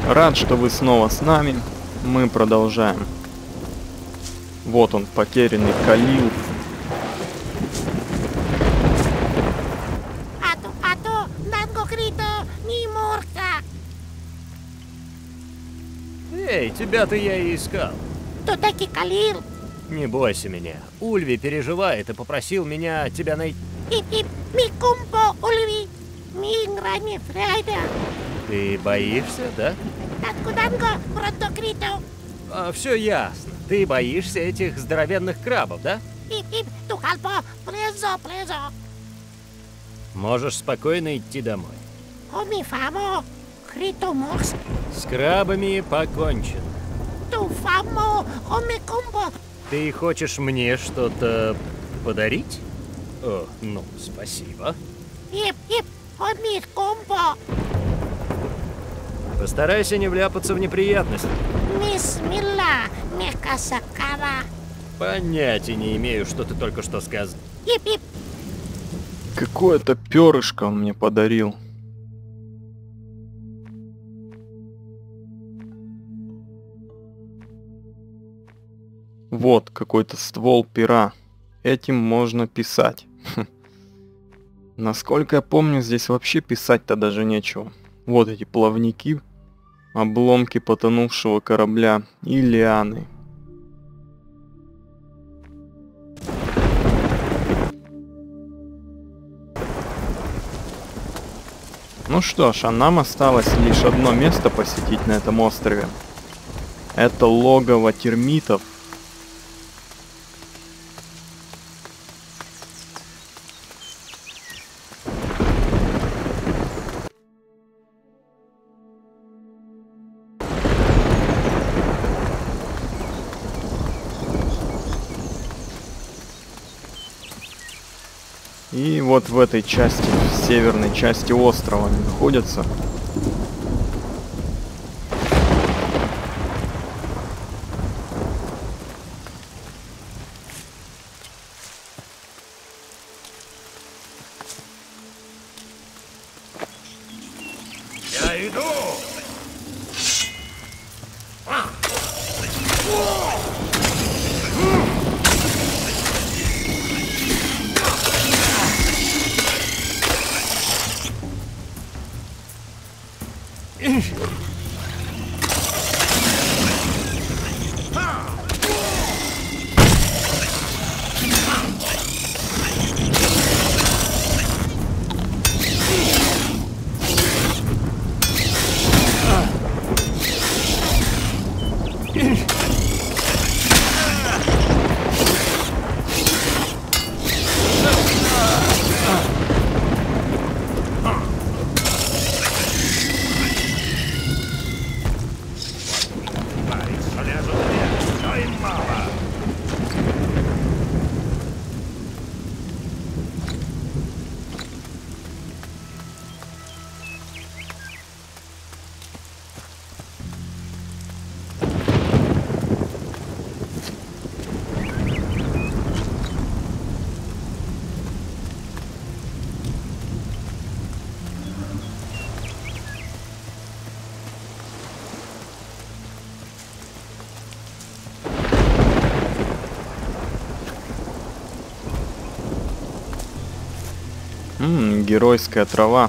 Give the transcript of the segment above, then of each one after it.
Рад, что вы снова с нами. Мы продолжаем. Вот он, потерянный Калил. Эй, тебя-то я и искал. Кто таки Калил? Не бойся меня. Ульви переживает и попросил меня тебя найти. Ми кумпо Ульви. Ми грани фрайда. Ты боишься, да? Откуда пронто крито? Все ясно. Ты боишься этих здоровенных крабов, да? Тухалпо, плезо. Можешь спокойно идти домой. Оми фамо, крито морс. С крабами покончено. Ту фамо, оми кумпо. Ты хочешь мне что-то подарить? О, ну, спасибо. Оми кумпо. Постарайся не вляпаться в неприятности. Мисс Милла, мекасакава. Понятия не имею, что ты только что сказал. Какое-то перышко он мне подарил. Вот какой-то ствол пера. Этим можно писать. Насколько я помню, здесь вообще писать-то даже нечего. Вот эти плавники, обломки потонувшего корабля и лианы. Ну что ж, а нам осталось лишь одно место посетить на этом острове. Это логово термитов. И вот в этой части, в северной части острова они находятся. Я иду! Геройская трава.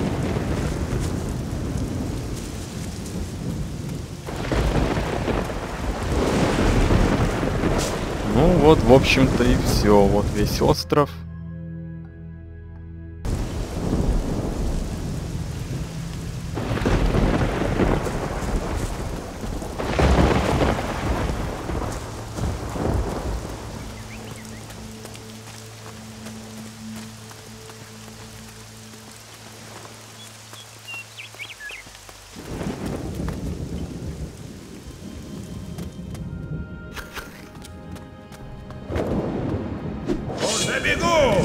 Ну вот, в общем-то и все. Вот весь остров. Уже бегу!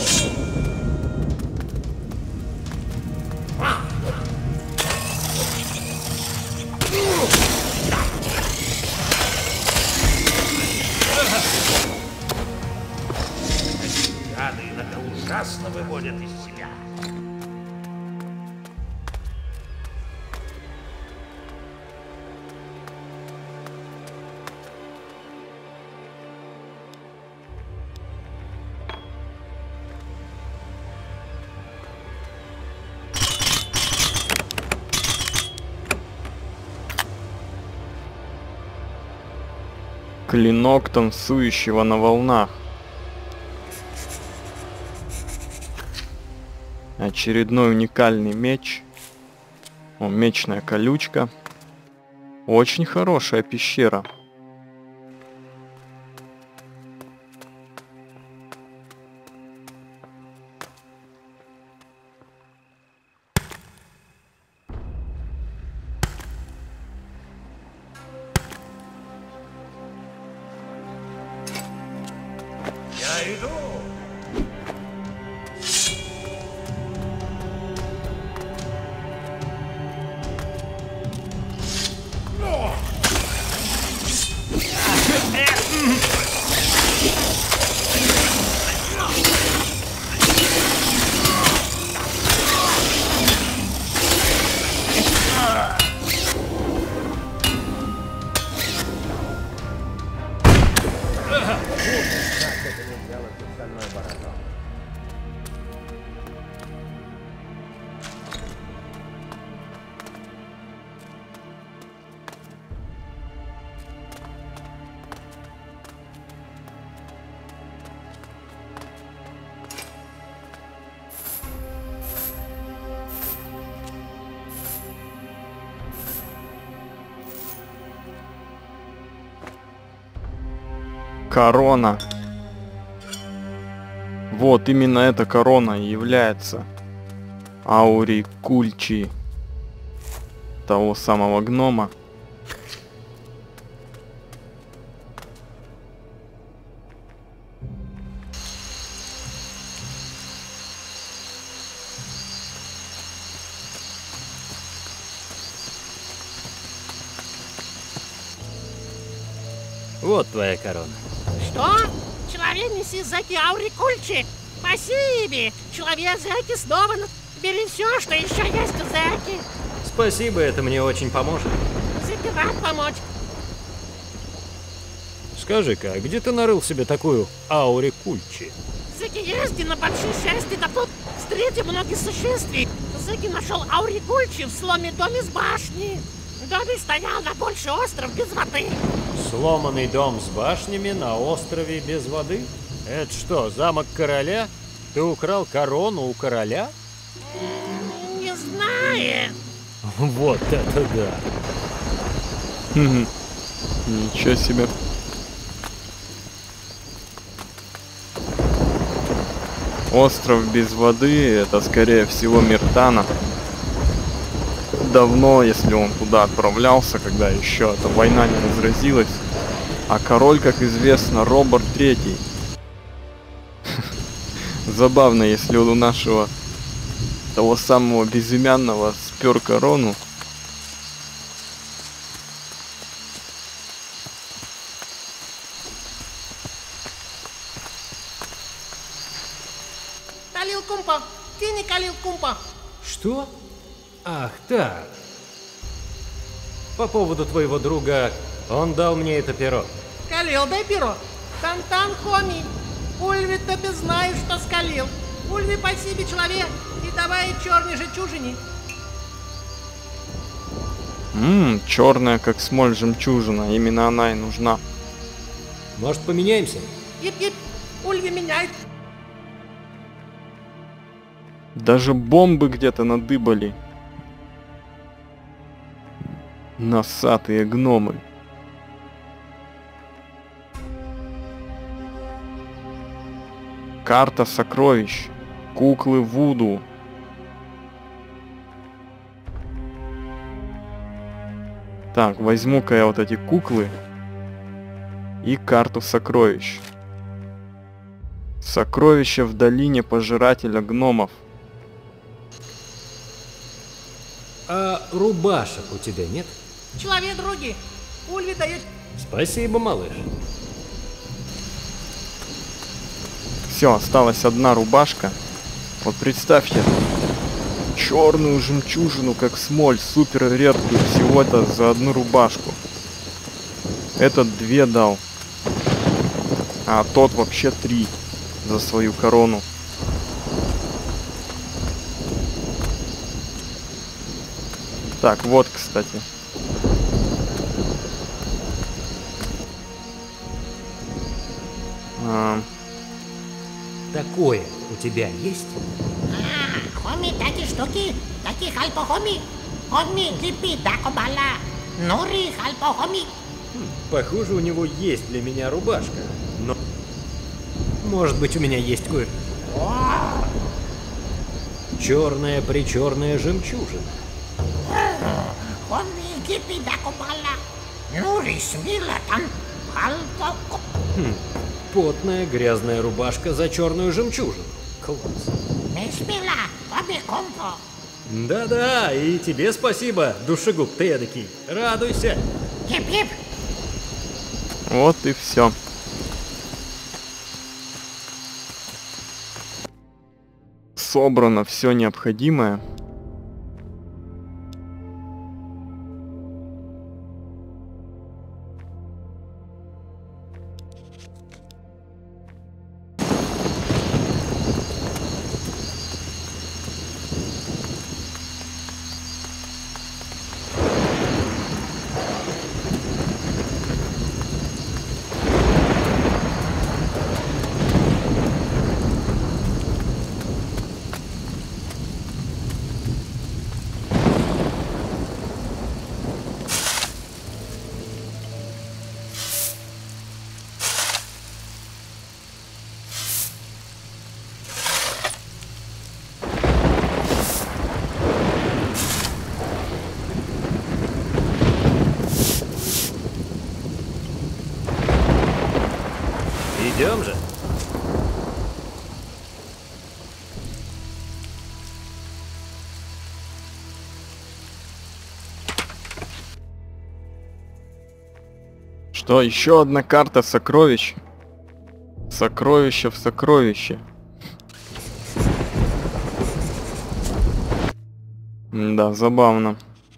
Гады иногда ужасно выводят из себя. 「 . 。 Клинок танцующего на волнах. Очередной уникальный меч. О, мечная колючка. Очень хорошая пещера. Я иду. Корона. Вот именно эта корона и является Аурикульчи того самого гнома. Вот твоя корона. Что? Человек неси заки Аурикульчи. Спасибо. Человек заки снова. Бери все, что еще есть у заки. Спасибо, это мне очень поможет. Заки рад помочь. Скажи-ка, а где ты нарыл себе такую Аурикульчи? Заки езди на большие счастье, да тут встретил многих существий. Заки нашел Аурикульчи в сломе доме с башни. Доме стоял на большой остров без воды. Сломанный дом с башнями на острове без воды? Это что, замок короля? Ты украл корону у короля? Не знаю. Вот это да! Ничего себе. Остров без воды, это скорее всего Миртана. Давно, если он туда отправлялся, когда еще эта война не разразилась. А король, как известно, Роберт III. Забавно, если он у нашего того самого безымянного спер корону. Калил Кумпа. Ты не Калил Кумпа. Что? Ах, так. По поводу твоего друга, он дал мне это перо. Калил, дай перо. Тантан Хоми. Ульви тебе знаешь, что скалил. Ульви спасибо, человек. И давай черной жемчужине. Черная, как смоль жемчужина. Именно она и нужна. Может, поменяемся? Ип-ип. Ульви меняет. Даже бомбы где-то надыбали. Носатые гномы. Карта сокровищ. Куклы Вуду. Так, возьму-ка я вот эти куклы. И карту сокровищ. Сокровища в долине пожирателя гномов. А рубашек у тебя нет? Человек други. Ульви дает. Спасибо, малыш. Все, осталась одна рубашка. Вот представьте, черную жемчужину, как смоль, супер редкую, всего-то за одну рубашку. Этот 2 дал, а тот вообще 3 за свою корону. Так, вот, кстати. Такое у тебя есть? Хоми, такие штуки, такие хальпохоми. Хоми, липи, дакобала. Нури, хальпохоми. Похоже, у него есть для меня рубашка. Но... Может быть, у меня есть кое... Черная-причерная жемчужина. Хоми, липи, дакобала. Нури, смила, там, хальпохоми. Потная грязная рубашка за черную жемчужину. Класс. Мисмила, хоми, компо. Да-да, и тебе спасибо, душегуб ты эдакий. Радуйся. Хип-хип. Вот и все. Собрано все необходимое. Идем же. Что, еще одна карта сокровищ? Сокровище в сокровище. Да, забавно.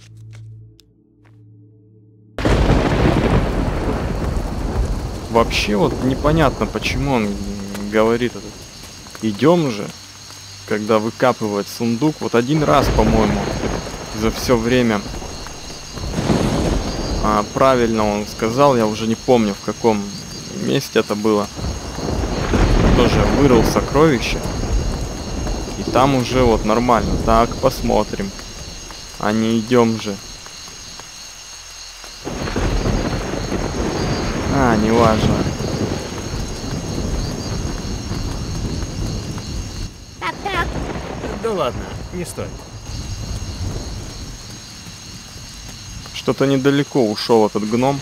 Вообще вот непонятно, почему он говорит это. Идем же, когда выкапывает сундук. Вот один раз, по-моему, за все время правильно он сказал, я уже не помню, в каком месте это было. Тоже вырыл сокровище. И там уже вот нормально. Так, посмотрим. А не идем же. Неважно. Так-так. Да ладно, не стоит. Что-то недалеко ушел этот гном.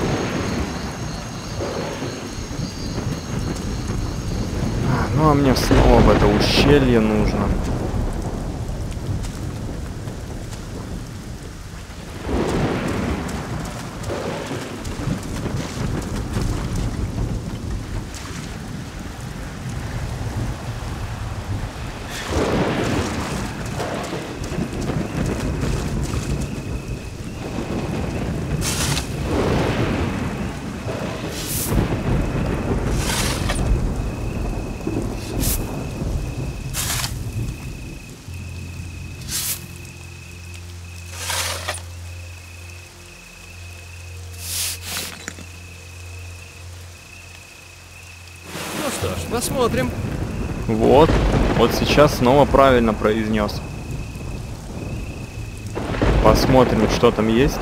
Ну а мне снова в это ущелье нужно. Ну что ж, посмотрим. Вот сейчас снова правильно произнес. Посмотрим, что там есть.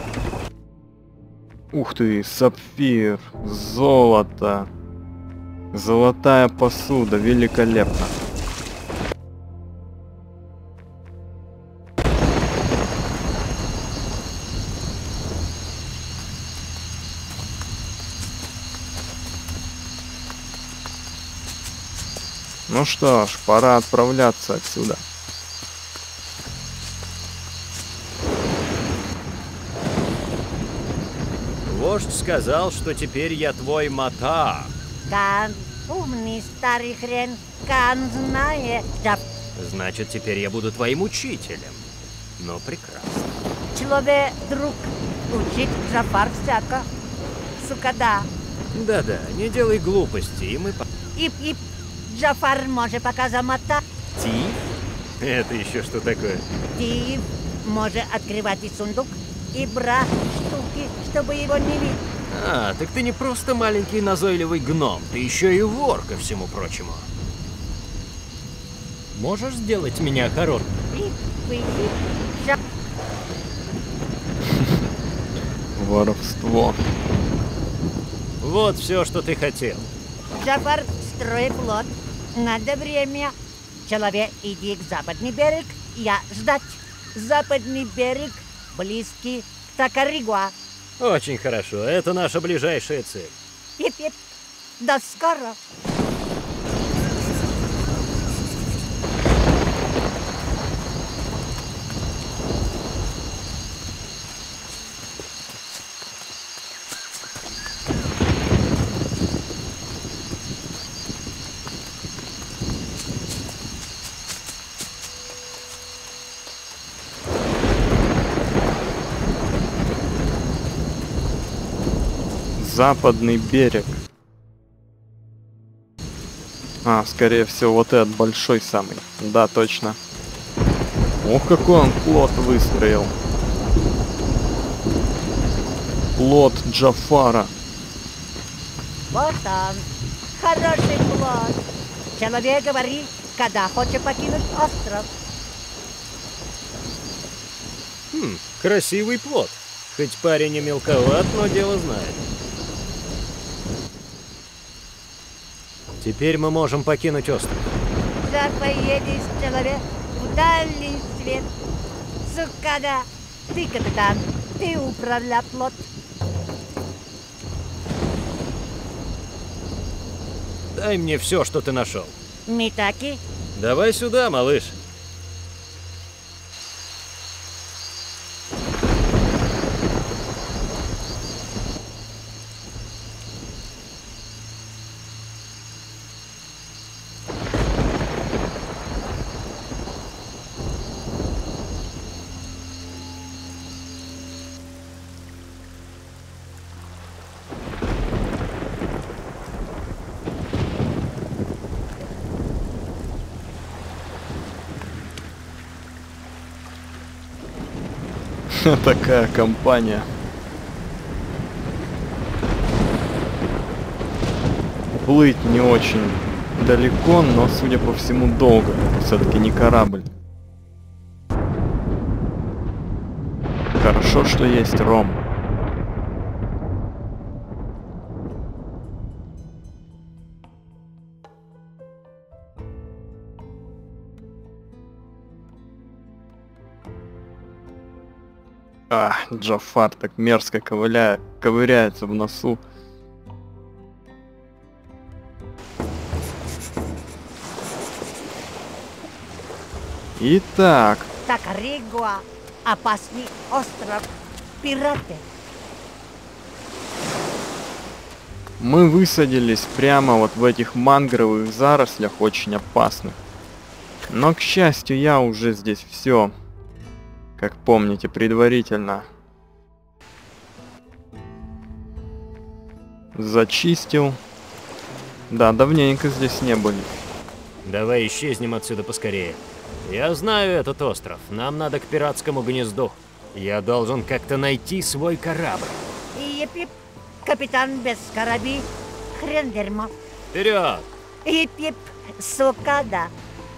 Ух ты, сапфир, золото, золотая посуда, великолепно. Ну что ж, пора отправляться отсюда. Вождь сказал, что теперь я твой мата. Кан, умный старый хрен, Кан знает, да Значит, теперь я буду твоим учителем. Ну, прекрасно. человек друг учить Джафар всяко. Сука, да. Да-да, не делай глупости, и мы... И Джафар може пока замотать. Тиф? Это еще что такое? Ты може открывать и сундук, и брать штуки, чтобы его не видеть. А, так ты не просто маленький назойливый гном, ты еще и вор, ко всему прочему. Можешь сделать меня король? Воровство. Вот все, что ты хотел. Джафар, строй плот. Надо время. Человек, иди к западный берег. Я ждать. Западный берег близкий к Такаригуа. Очень хорошо, это наша ближайшая цель. Пип-пип. До скоро. Западный берег. А, скорее всего, вот этот большой самый. Да, точно. Ох, какой он плот выстроил. Плот Джафара. Вот он. Хороший плод. Человек говорит, когда хочет покинуть остров. Красивый плод. Хоть парень и мелковат, но дело знает. Теперь мы можем покинуть остров. Да поедешь, человек, в дальний свет. Сукада, ты капитан, ты управляй плот. Дай мне все, что ты нашел. Митаки, Давай сюда, малыш. Такая компания. Плыть не очень далеко, но, судя по всему, долго. Все-таки не корабль. Хорошо, что есть ром. Джафар так мерзко ковыряется в носу. Итак, Такаригуа, опасный остров, пираты. мы высадились прямо вот в этих мангровых зарослях, очень опасных. Но, к счастью, я уже здесь все, как помните, предварительно зачистил. Да, давненько здесь не были. Давай исчезнем отсюда поскорее. Я знаю этот остров. Нам надо к пиратскому гнезду. Я должен как-то найти свой корабль. Епип, капитан без кораби, хрен дерьмо. Вперед! Епип, сукада.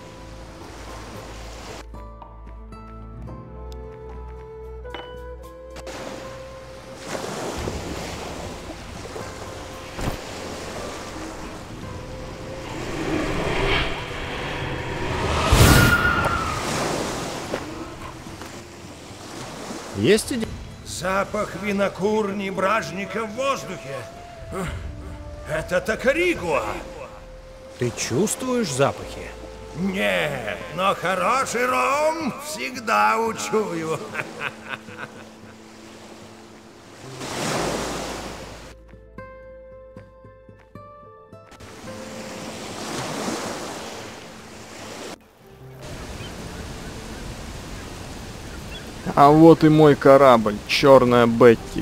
Есть идея? Запах винокурни бражника в воздухе. Это Такаригуа. Ты чувствуешь запахи? Нет, но хороший ром всегда учую. А вот и мой корабль, Черная Бетти.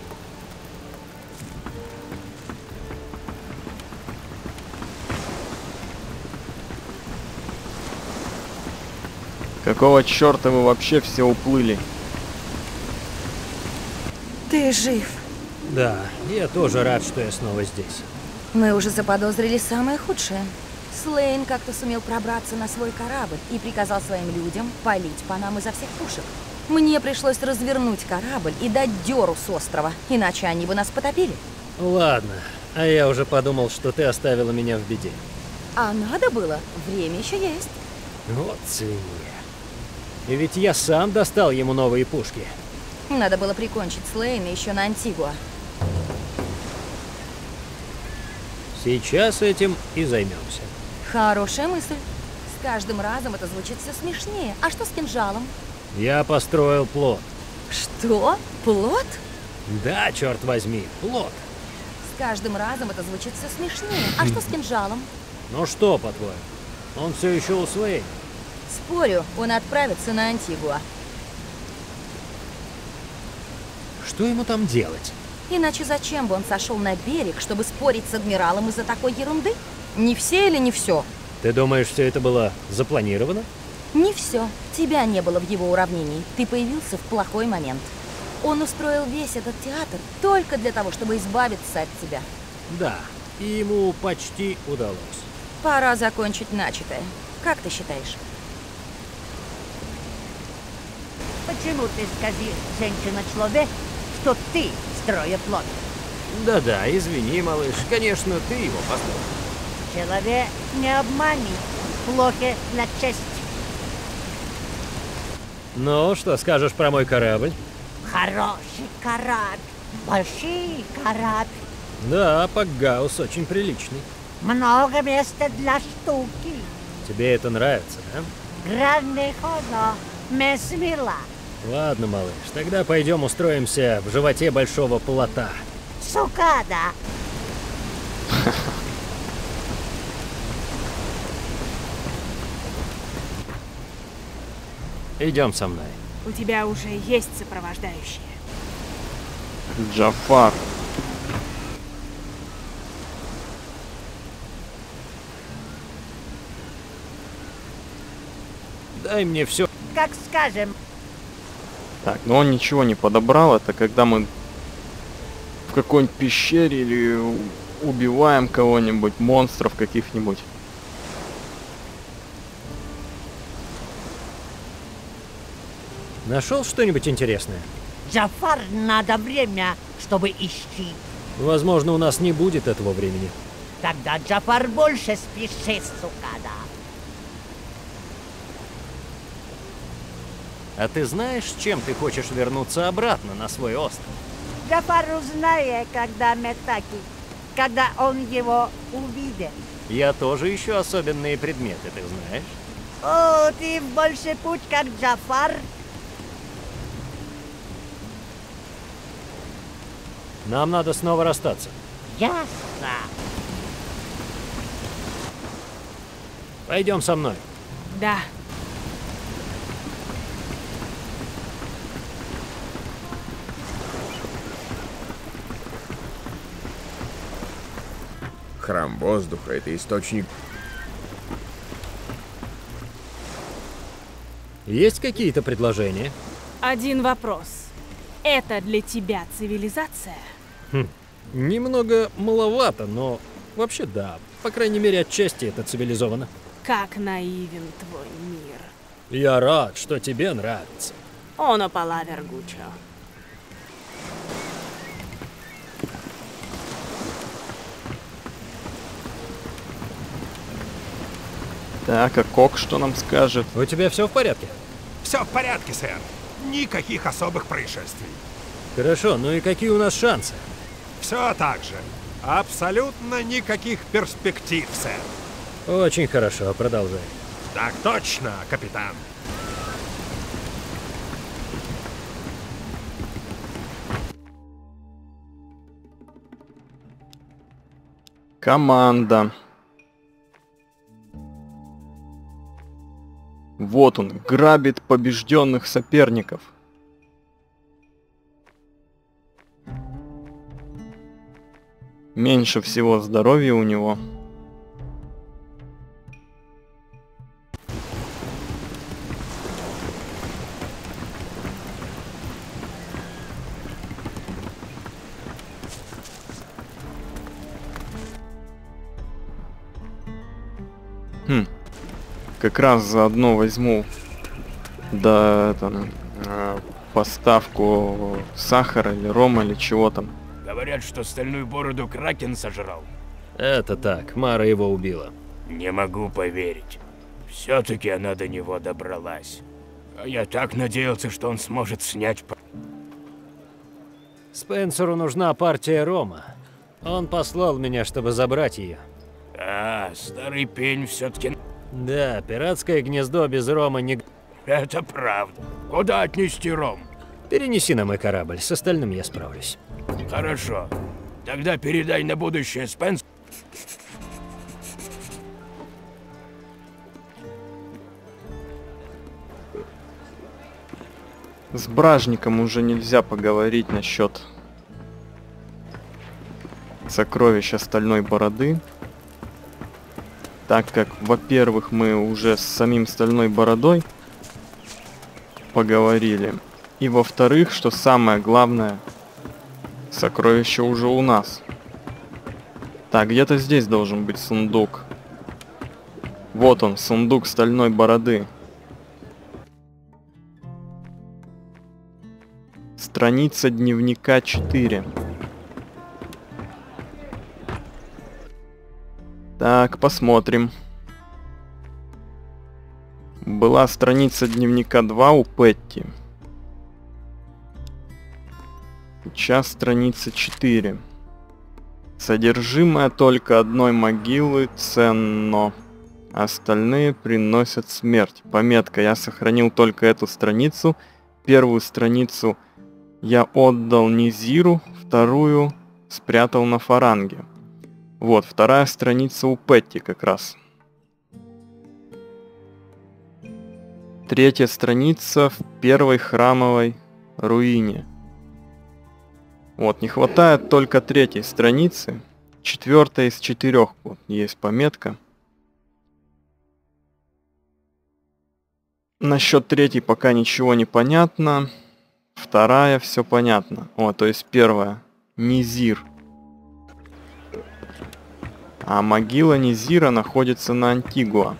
Какого черта вы вообще все уплыли? Ты жив. Да, я тоже рад, что я снова здесь. Мы уже заподозрили самое худшее. Слейн как-то сумел пробраться на свой корабль и приказал своим людям палить по нам изо всех пушек. Мне пришлось развернуть корабль и дать дёру с острова, иначе они бы нас потопили. Ладно, а я уже подумал, что ты оставила меня в беде. А надо было, время еще есть. Вот свинья. И ведь я сам достал ему новые пушки. Надо было прикончить Слейна еще на Антигуа. Сейчас этим и займемся. Хорошая мысль. С каждым разом это звучит все смешнее. А что с кинжалом? Я построил плот. Что? Плот? Да, черт возьми, плот. С каждым разом это звучит все смешнее. А что с кинжалом? Ну что, по-твоему? Он все еще у Слейна. Спорю, он отправится на Антигуа. Что ему там делать? Иначе зачем бы он сошел на берег, чтобы спорить с адмиралом из-за такой ерунды? Не все или не все? Ты думаешь, все это было запланировано? Не все. Тебя не было в его уравнении. Ты появился в плохой момент. Он устроил весь этот театр только для того, чтобы избавиться от тебя. Да, и ему почти удалось. Пора закончить начатое. Как ты считаешь? Почему ты скажи, женщина-человек, что ты строишь плод? Да-да, извини, малыш, конечно, ты его построил. Человек не обмани, плохо на честь. Ну, что скажешь про мой корабль? Хороший корабль, большой корабль, Да, Пакгаус очень приличный. много места для штуки. Тебе это нравится, да? Гранде хода, месмила, Ладно, малыш, тогда пойдем устроимся в животе большого плота. сукада. Идем со мной. У тебя уже есть сопровождающие. Джафар. Дай мне все. Как скажем, Так, но он ничего не подобрал. Это когда мы в какой-нибудь пещере или убиваем кого-нибудь, монстров каких-нибудь. Нашел что-нибудь интересное? Джафар, надо время, чтобы ищи. Возможно, у нас не будет этого времени. Тогда Джафар больше спеши, сукада. А ты знаешь, с чем ты хочешь вернуться обратно на свой остров? Джафар узнает, когда Метаки, когда он его увидит. Я тоже ищу особенные предметы, ты знаешь? О, ты в больше путь, как Джафар. Нам надо снова расстаться. Ясно. Пойдем со мной. Да. Храм воздуха — это источник... Есть какие-то предложения? Один вопрос. Это для тебя цивилизация? Немного маловато, но вообще да. По крайней мере, отчасти это цивилизовано. Как наивен твой мир. Я рад, что тебе нравится. Оно палавер гучо. Так, а Кок что нам скажет? У тебя все в порядке? Все в порядке, сэр. Никаких особых происшествий. Хорошо, ну и какие у нас шансы? Все так же. Абсолютно никаких перспектив, сэр. Очень хорошо, продолжай. Так точно, капитан. Команда. Вот он, грабит побежденных соперников. Меньше всего здоровья у него. Как раз заодно возьму поставку сахара или рома или чего там. Говорят, что стальную бороду Кракен сожрал. Это так, Мара его убила. Не могу поверить. Все-таки она до него добралась. А я так надеялся, что он сможет снять... Спенсеру нужна партия рома. Он послал меня, чтобы забрать ее. А, старый пень все-таки... Да, пиратское гнездо без рома не... Это правда. Куда отнести ром? Перенеси на мой корабль, с остальным я справлюсь. Хорошо. Тогда передай на будущее Спенсеру. С бражником уже нельзя поговорить насчет сокровища стальной бороды. Так как, во-первых, мы уже с самим стальной бородой поговорили. И во-вторых, что самое главное, сокровище уже у нас. Так, где-то здесь должен быть сундук. Вот он, сундук стальной бороды. Страница дневника 4. Так, посмотрим. Была страница дневника 2 у Петти. Сейчас страница 4. Содержимое только одной могилы ценно. Остальные приносят смерть. Пометка: я сохранил только эту страницу. Первую страницу я отдал Низиру, вторую спрятал на фаранге. Вот, вторая страница у Петти как раз. Третья страница в первой храмовой руине. Вот, не хватает только третьей страницы. 4 из 4. Вот, есть пометка. Насчет третьей пока ничего не понятно. Вторая все понятно. О, то есть первая. Низир. А могила Низира находится на Антигуа.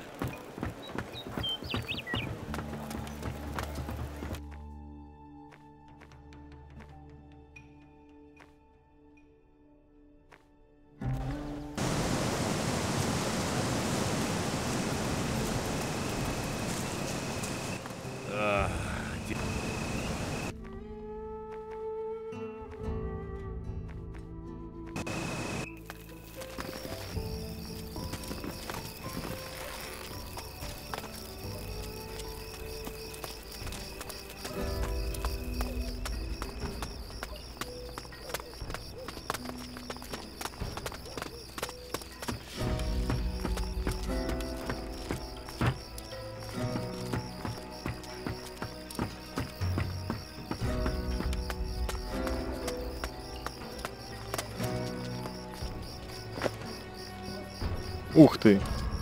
Ух ты.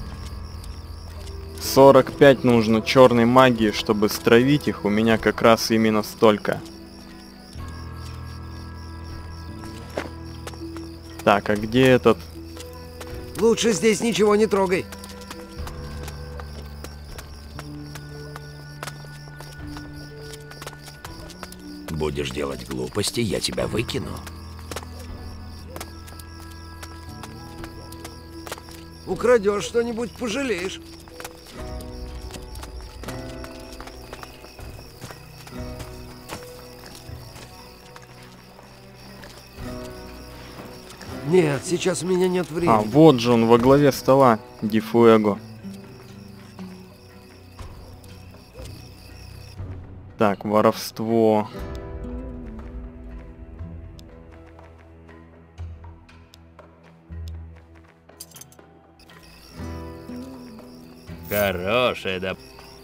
45 нужно черной магии, чтобы стравить их. У меня как раз именно столько. Так, а где этот? Лучше здесь ничего не трогай. Будешь делать глупости, я тебя выкину. Украдешь что-нибудь, пожалеешь. Нет, сейчас у меня нет времени. А, вот же он во главе стола, Ди Фуэго. Так, воровство. Хорошая, да.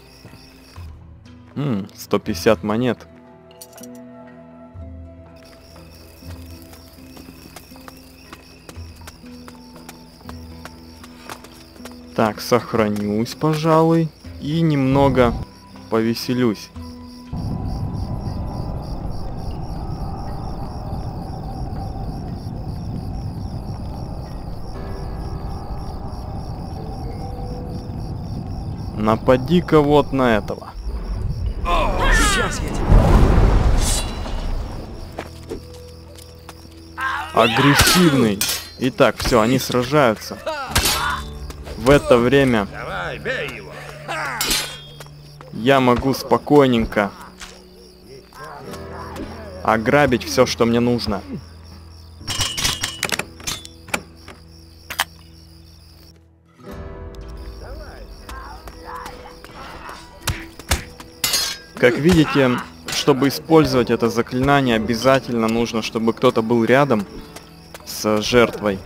150 монет. Так, сохранюсь, пожалуй, и немного повеселюсь. Напади-ка вот на этого. Сейчас я тебя... Агрессивный. Итак, все, они сражаются. В это время Давай, бей его. я могу спокойненько ограбить все, что мне нужно. Как видите, чтобы использовать это заклинание, обязательно нужно, чтобы кто-то был рядом с жертвой.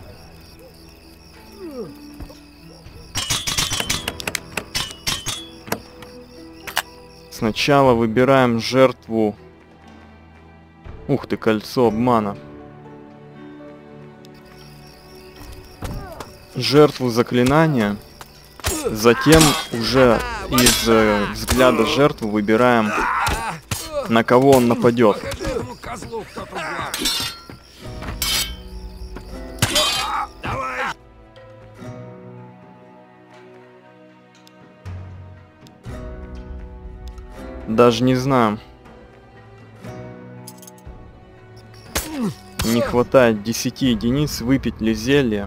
Сначала выбираем жертву. Ух ты, кольцо обмана. Жертву заклинания. Затем уже из взгляда жертвы выбираем, на кого он нападет. Даже не знаю. Не хватает 10 единиц. Выпить ли зелье?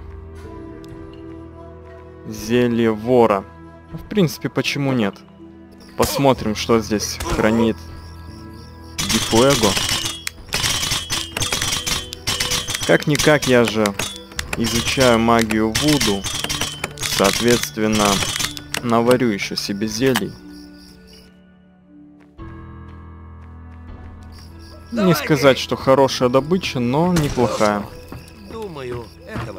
Зелье вора. В принципе, почему нет? Посмотрим, что здесь хранит Дифуэго. Как-никак я же изучаю магию Вуду. Соответственно, наварю еще себе зелий. Не сказать, что хорошая добыча, но неплохая. Думаю, этого.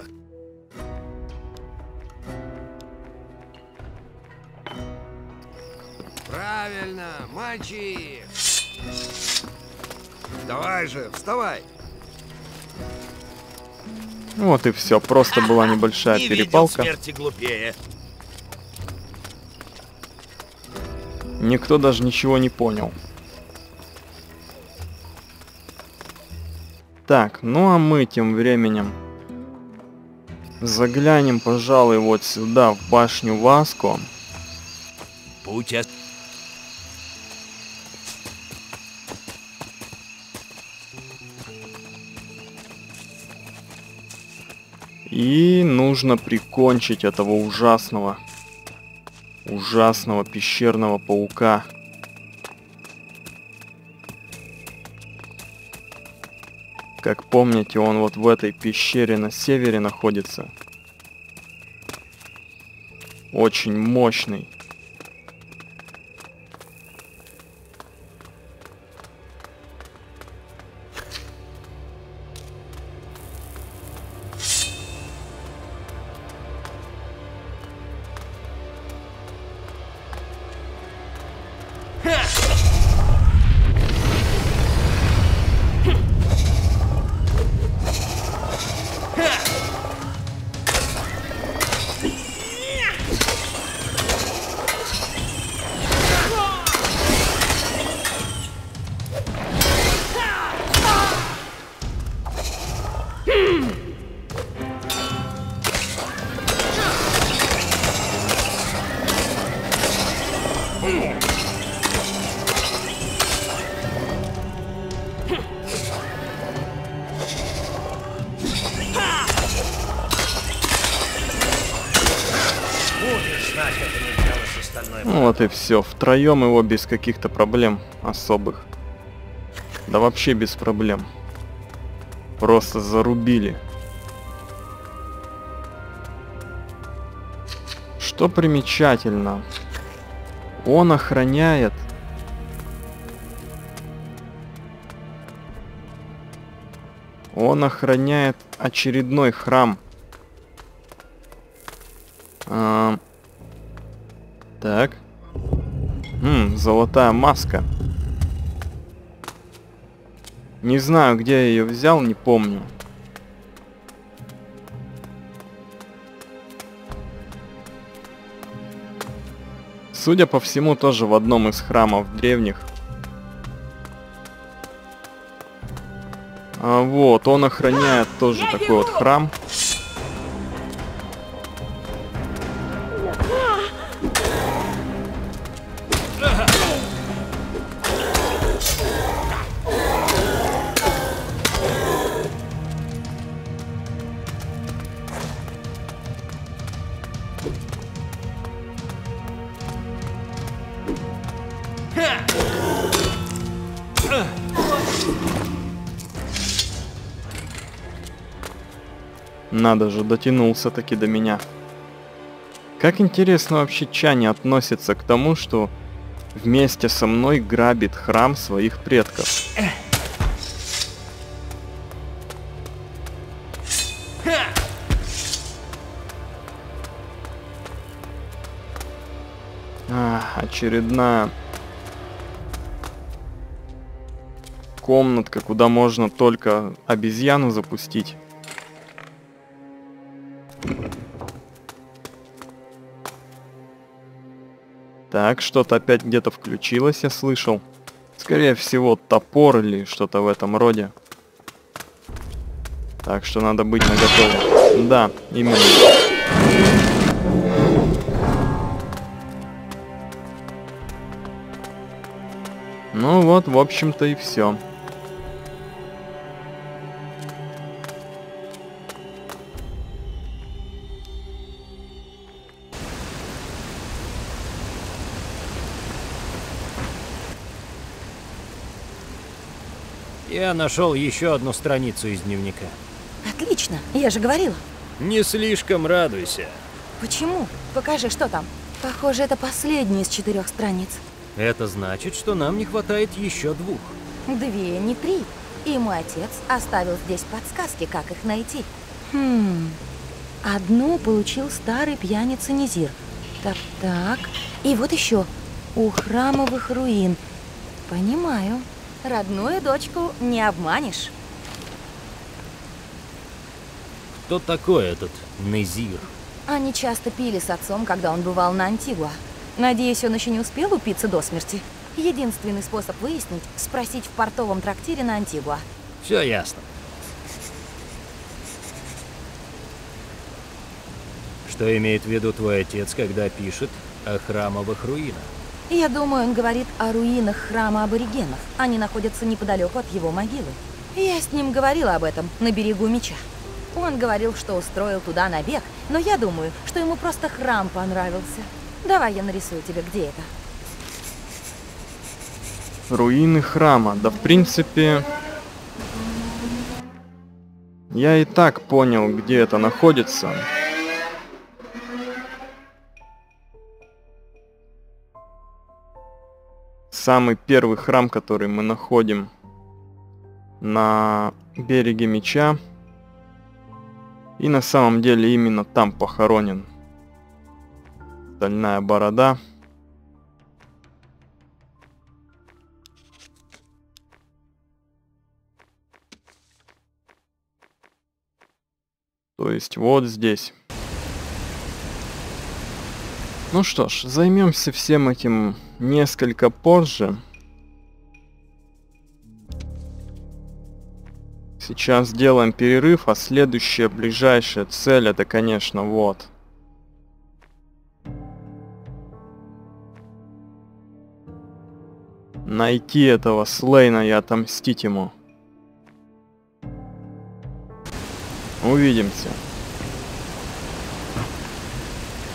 Правильно, мальчик. Давай же, вставай. Вот и все. Просто была небольшая перепалка. Смерти глупее. Никто даже ничего не понял. Так, ну а мы тем временем заглянем, пожалуй, вот сюда, в башню Васко. Путь от... И нужно прикончить этого ужасного пещерного паука. Как помните, он вот в этой пещере на севере находится. Очень мощный. Вот и все. Втроем его без каких-то проблем особых. Да вообще без проблем. Просто зарубили. Что примечательно, он охраняет очередной храм. Так. Золотая маска. Не знаю, где я ее взял, не помню. Судя по всему, тоже в одном из храмов древних. Вот, он охраняет тоже такой вот храм. Надо же, дотянулся таки до меня. Как интересно вообще Чани относится к тому, что вместе со мной грабит храм своих предков. Очередная комнатка, куда можно только обезьяну запустить. Так, что-то опять где-то включилось, я слышал. Скорее всего, топор или что-то в этом роде. Так что надо быть наготове. Да, именно. Ну вот, в общем-то и все. Я нашел еще одну страницу из дневника. Отлично, я же говорила. Не слишком радуйся. Почему? Покажи, что там. Похоже, это последний из 4 страниц. Это значит, что нам не хватает еще 2. 2, не 3. И мой отец оставил здесь подсказки, как их найти. Одну получил старый пьяница Низир. Так. И вот еще. У храмовых руин. Понимаю. Родную дочку не обманешь. Кто такой этот Низир? Они часто пили с отцом, когда он бывал на Антигуа. Надеюсь, он еще не успел упиться до смерти. Единственный способ выяснить – спросить в портовом трактире на Антигуа. Все ясно. Что имеет в виду твой отец, когда пишет о храмовых руинах? Я думаю, он говорит о руинах храма аборигенов. Они находятся неподалеку от его могилы. Я с ним говорила об этом на берегу меча. Он говорил, что устроил туда набег, но я думаю, что ему просто храм понравился. Давай я нарисую тебе, где это. Руины храма. Да, в принципе, я и так понял, где это находится. Самый первый храм, который мы находим на береге меча. И на самом деле именно там похоронен Стальная Борода. То есть вот здесь. Ну что ж, займемся всем этим несколько позже. Сейчас делаем перерыв, а следующая, ближайшая цель это, конечно, вот. Найти этого Слейна и отомстить ему. Увидимся.